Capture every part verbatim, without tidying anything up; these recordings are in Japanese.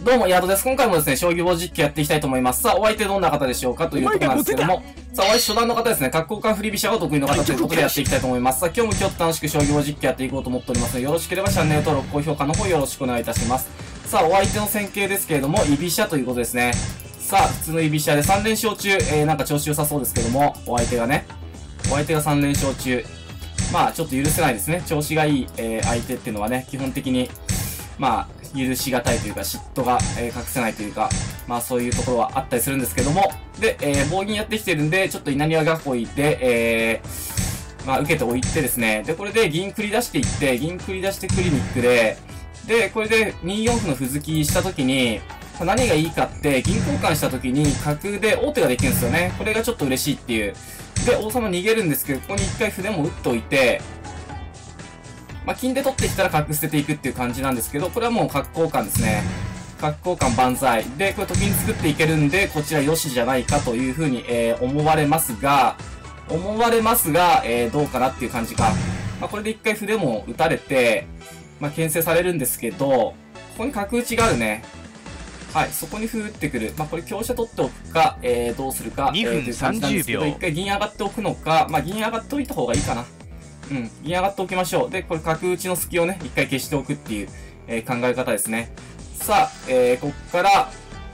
どうも、ヤードです。今回もですね、将棋棒実況やっていきたいと思います。さあ、お相手どんな方でしょうかというところなんですけども、さあ、お相手初段の方ですね、角交換振り飛車が得意の方ということでやっていきたいと思います。さあ、今日も今日楽しく将棋棒実況やっていこうと思っておりますので、よろしければチャンネル登録、高評価の方よろしくお願いいたします。さあ、お相手の戦型ですけれども、居飛車ということですね。さあ、普通の居飛車でさん連勝中、えー、なんか調子良さそうですけども、お相手がね、お相手がさん連勝中。まあ、ちょっと許せないですね。調子がいい、えー、相手っていうのはね、基本的に、まあ、許しがたいというか、嫉妬が、えー、隠せないというか、まあそういうところはあったりするんですけども、で、えー、棒銀やってきてるんで、ちょっと稲庭囲いで、えー、まあ受けておいてですね、で、これで銀繰り出していって、銀繰り出してクリニックで、で、これでによん歩の歩突きしたときに、何がいいかって、銀交換したときに角で王手ができるんですよね。これがちょっと嬉しいっていう。で、王様逃げるんですけど、ここに一回歩でも打っておいて、まあ、金で取ってきたら角捨てていくっていう感じなんですけど、これはもう角交換ですね。角交換万歳。で、これと金作っていけるんで、こちら良しじゃないかというふうに、えー、思われますが、思われますが、えー、どうかなっていう感じか。まあ、これで一回歩でも打たれて、まあ、牽制されるんですけど、ここに角打ちがあるね。はい、そこに歩打ってくる。まあ、これ香車取っておくか、えー、どうするか、 にふんさんじゅうびょう。 一回銀上がっておくのか、まあ、銀上がっておいた方がいいかな。うん。銀上がっておきましょう。で、これ角打ちの隙をね、一回消しておくっていう、えー、考え方ですね。さあ、えー、こっから、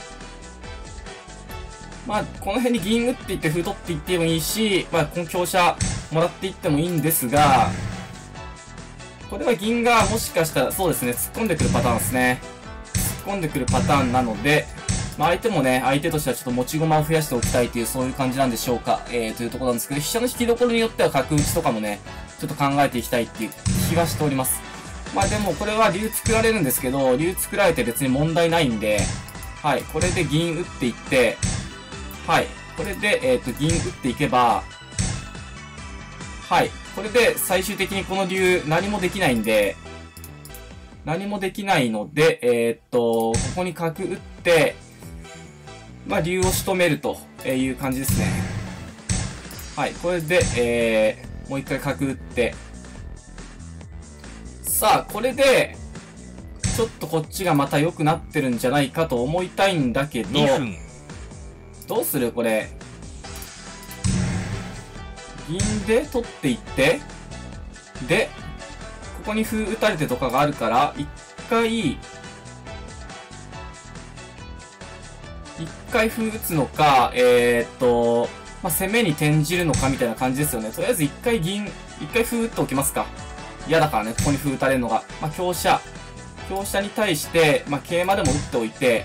まあ、この辺に銀打っていって、歩取っていってもいいし、まあ、この香車もらっていってもいいんですが、これは銀がもしかしたら、そうですね、突っ込んでくるパターンですね。突っ込んでくるパターンなので、まあ、相手もね、相手としてはちょっと持ち駒を増やしておきたいという、そういう感じなんでしょうか。えー、というところなんですけど、飛車の引きどころによっては角打ちとかもね、ちょっと考えていきたいっていう気はしております。まあでもこれは竜作られるんですけど、竜作られて別に問題ないんで、はい、これで銀打っていって、はい、これで、えっと、銀打っていけば、はい、これで最終的にこの竜何もできないんで、何もできないので、えー、っと、ここに角打って、まあ竜を仕留めるという感じですね。はい、これで、えー、もう一回角打って。さあ、これで、ちょっとこっちがまた良くなってるんじゃないかと思いたいんだけど、どうするこれ。銀で取っていって、で、ここに歩打たれてとかがあるから、一回、一回歩打つのか、えー、っと、まあ、攻めに転じるのかみたいな感じですよね。とりあえず一回銀、一回歩打っておきますか。嫌だからね、ここに歩打たれるのが。まあ、香車。香車に対して、まあ、桂馬でも打っておいて、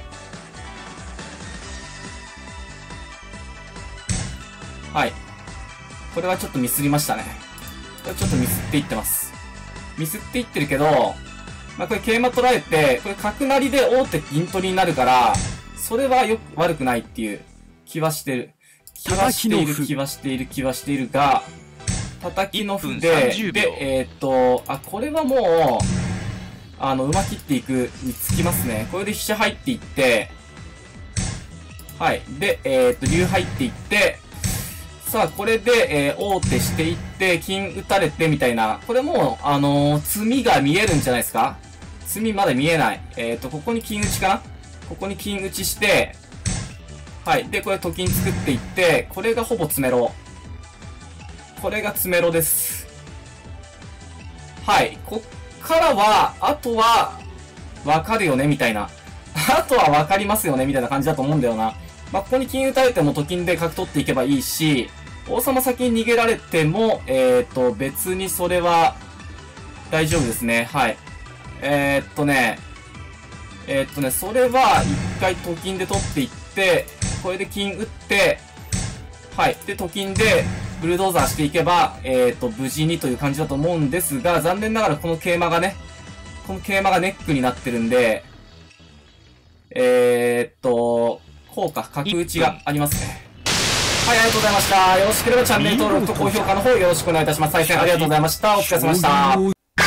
はい。これはちょっとミスりましたね。これちょっとミスっていってます。ミスっていってるけど、まあ、これ桂馬取られて、これ角成りで王手銀取りになるから、それはよく悪くないっていう気はしてる。気はしている気はしている気はしているが、叩きの歩で、で、えー、っと、あ、これはもう、あの、馬切っていくにつきますね。これで飛車入っていって、はい。で、えー、っと、竜入っていって、さあ、これで、えー、王手していって、金打たれてみたいな。これもう、あのー、詰みが見えるんじゃないですか？詰みまだ見えない。えー、っと、ここに金打ちかな？ここに金打ちして、はい。で、これ、と金作っていって、これがほぼ詰めろ。これが詰めろです。はい。こっからは、あとは、わかるよね、みたいな。あとはわかりますよね、みたいな感じだと思うんだよな。まあ、ここに金打たれてもと金で角取っていけばいいし、王様先に逃げられても、えっと、別にそれは、大丈夫ですね。はい。えー、っとね、えー、っとね、それは、一回と金で取っていって、これで金打って、はい。で、と金で、ブルドーザーしていけば、えっと、無事にという感じだと思うんですが、残念ながらこの桂馬がね、この桂馬がネックになってるんで、えー、っと、こうか、角打ちがありますね。はい、ありがとうございました。よろしければチャンネル登録と高評価の方よろしくお願いいたします。再戦ありがとうございました。お疲れ様でした。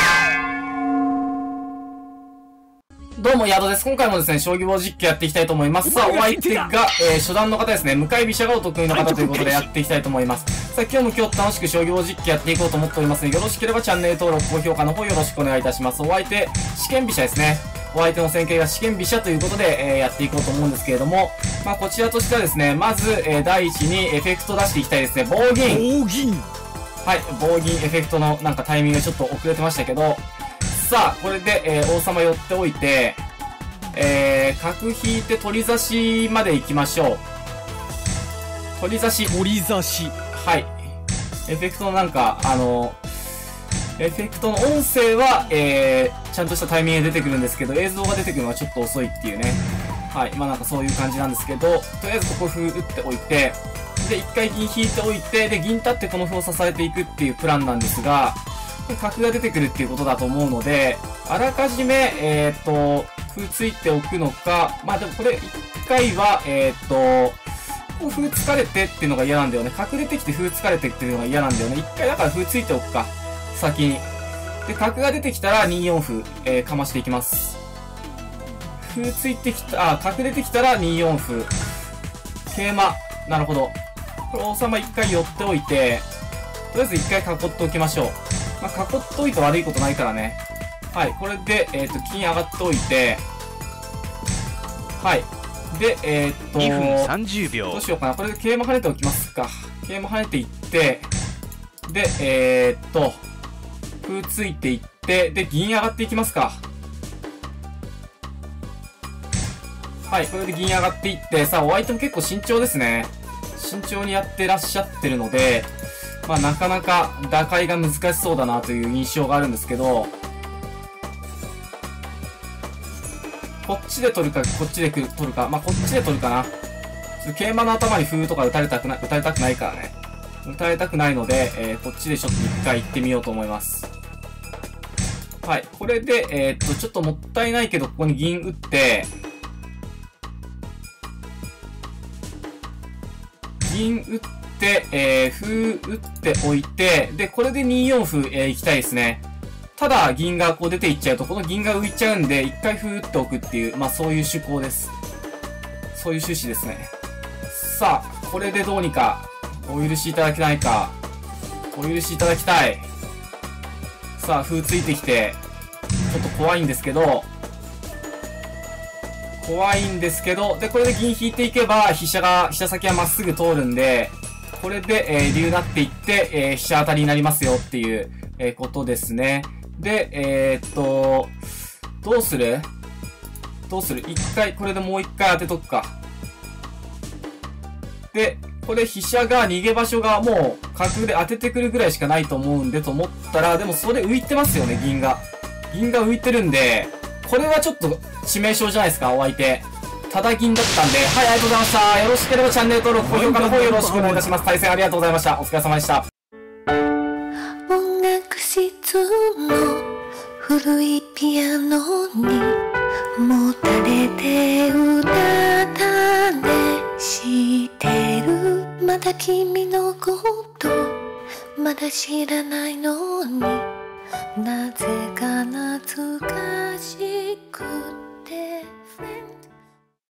どうも、ヤードです。今回もですね、将棋棒実況やっていきたいと思います。さあ、お相手が、えー、初段の方ですね、向かい飛車がお得意の方ということでやっていきたいと思います。 さあ、今日も今日楽しく商業実況やっていこうと思っておりますので、よろしければチャンネル登録、高評価の方よろしくお願いいたします。お相手、試験飛車ですね。お相手の戦型が試験飛車ということで、えー、やっていこうと思うんですけれども、まあ、こちらとしてはですね、まず、えー、第一にエフェクト出していきたいですね。棒銀。 棒銀。 はい、棒銀エフェクトのなんかタイミングがちょっと遅れてましたけど、さあ、これで、えー、王様寄っておいて、えー、角引いて取り差しまで行きましょう。取り差し。 取り差し。 はい。エフェクトのなんか、あの、エフェクトの音声は、えー、ちゃんとしたタイミングで出てくるんですけど、映像が出てくるのはちょっと遅いっていうね。はい。まあなんかそういう感じなんですけど、とりあえずここ歩打っておいて、で、一回銀引いておいて、で、銀立ってこの歩を支えていくっていうプランなんですが、角が出てくるっていうことだと思うので、あらかじめ、えーっと、歩ついておくのか、まあでもこれ一回は、えーっと、こう歩突かれてっていうのが嫌なんだよね。角出てきて歩突かれてっていうのが嫌なんだよね。一回だから歩ついておくか。先に。で、角が出てきたらによん歩、えー、かましていきます。歩ついてきた、あ、角出てきたらによん歩。桂馬。なるほど。これ王様一回寄っておいて、とりあえず一回囲っておきましょう。まあ、囲っておいて悪いことないからね。はい。これで、えっと、金上がっておいて、はい。で、えー、っと、 にふんさんじゅうびょう。 どうしようかな。これで桂馬跳ねておきますか。桂馬跳ねていって、で、えー、っと、歩ついていって、で、銀上がっていきますか。はい。これで銀上がっていって、さあ、お相手も結構慎重ですね。慎重にやってらっしゃってるので、まあ、なかなか打開が難しそうだなという印象があるんですけど、こっちで取るか、こっちで取るか。まあ、こっちで取るかな。桂馬の頭に歩とか打たれたくな、打たれたくないからね。打たれたくないので、えー、こっちでちょっと一回行ってみようと思います。はい。これで、えー、っと、ちょっともったいないけど、ここに銀打って、銀打って、えー、歩打っておいて、で、これでによん歩、えー、行きたいですね。ただ、銀がこう出ていっちゃうと、この銀が浮いちゃうんで、一回歩打っておくっていう、まあそういう趣向です。そういう趣旨ですね。さあ、これでどうにか、お許しいただけないか。お許しいただきたい。さあ、歩ついてきて、ちょっと怖いんですけど、怖いんですけど、で、これで銀引いていけば、飛車が、飛車先はまっすぐ通るんで、これで、えー、竜になっていって、えー、飛車当たりになりますよっていう、えー、ことですね。で、えー、っと、どうするどうする一回、これでもう一回当てとくか。で、これ飛車が逃げ場所がもう角で当ててくるぐらいしかないと思うんでと思ったら、でもそれ浮いてますよね、銀が。銀が浮いてるんで、これはちょっと致命傷じゃないですか、お相手。ただ銀だったんで、はい、ありがとうございました。よろしければチャンネル登録、高評価の方よろしくお願いいたします。対戦ありがとうございました。お疲れ様でした。 音楽室の古いピアノにもたれて歌ったねしてるまだ君のことまだ知らないのになぜか懐かしくて